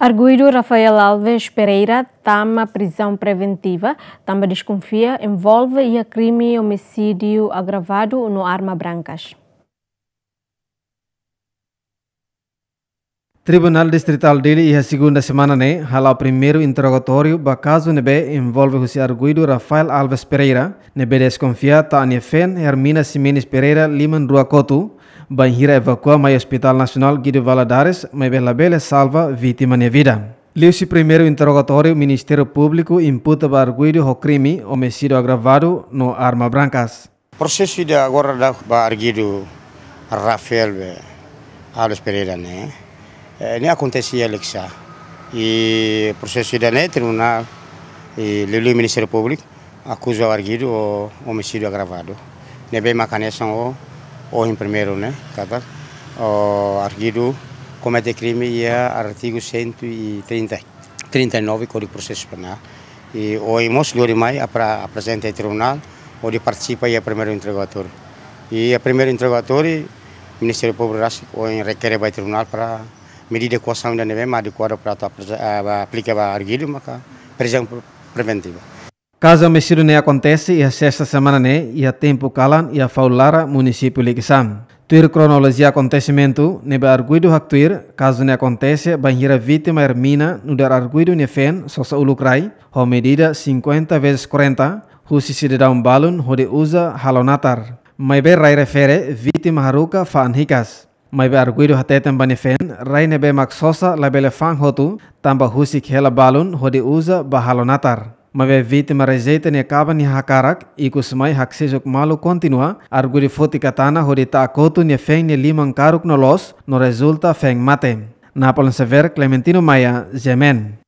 Arguido Rafael Alves Pereira tama prisão preventiva, também desconfia envolve e crime homicídio agravado no Arma Brancas. Tribunal Distrital dele e a segunda semana hala o primeiro interrogatório ba caso nebe envolve o arguido Rafael Alves Pereira, nebe desconfia ta anefen Hermina Ximenes Pereira Liman Ruacotu, banhira evacua mai Hospital Nacional Guido Valadares, mai bela salva vítima de vida. Liu-se primeiro interrogatório, Ministério Público imputa ba arguido o crime homicídio agravado no Arma Brancas. Processo de agora da ba arguido Rafael Alves Pereira, né? Ini acontecia Alexa e processo da tribunal e o Ministério Público acusa o arguido o homicídio agravado. Nebe macaneção o em primeiro, né? Cada o arguido comete crime e artigo 139 Código de Processo Penal e o imos de mai apresenta ao tribunal onde participa e primeiro interrogatório e a primeiro interrogatório o Ministério Público requer ao tribunal para medida de coação da neve adequada para aplicar a arguido, maka prisão preventiva. Caso homicídio não acontece e a sexta semana e a tempo calan e a faulara município Liquisam. Tuir cronologia acontecimento nebe arguido haktuir caso não acontece banhira vítima Hermina no dar arguido nefen sosa ulukrai ho medida 50 vezes 40 husi cidadão balun hode usa halonatar. Maibe rai refere vítima haruka faan hikas. Mai be arguido hatetem banefen rai nebe maksosa labele fang hotu tamba husik hela balun hode usa bahalonatar. Mai be vítima rejeita ne kaba ni hakarak ikus mai haksesok malu continua arguido foti katana hode ta akotu ne feng ne limang karuk no los no resulta feng mate. Napolon sever Clementino Maya, Jemen.